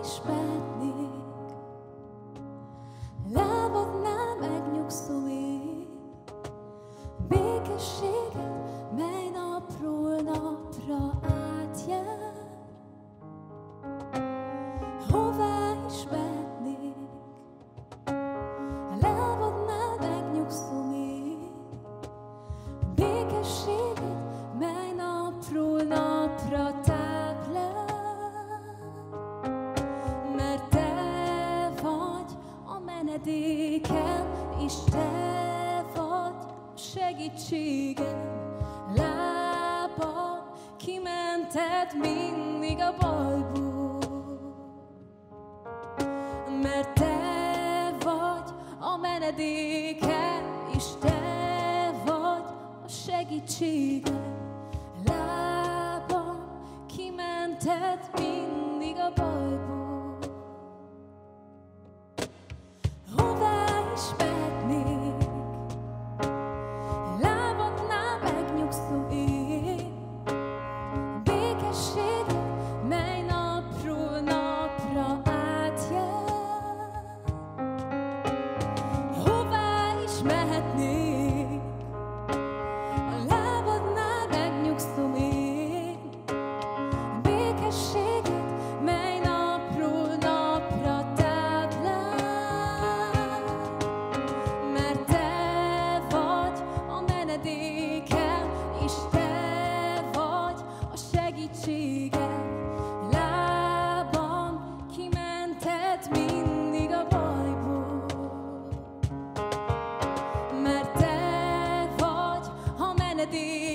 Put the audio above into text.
ismernék, lábadnál megnyugszom én, békességet, mely napról napra átjár. Hová is mehetnék, lábadnál megnyugszom én, békességet, mely napról napra táplál. Mert te vagy a menedékem, és te vagy a segítségem. Lábam kimented mindig a bajból, mert te vagy a menedékem, és te vagy a segítségem. Lábam kimented mindig a bajból. Hová is mehetnék, lábadnál megnyugszom én, békességet, mely napról napra átjár. Hová is mehetnék, a lábadnál megnyugszom én, békességet, mely napról napra táplál. Mert te vagy a menedékem, és te vagy a segítségem. Lábam kimented mindig a bajból, mert te vagy a menedékem.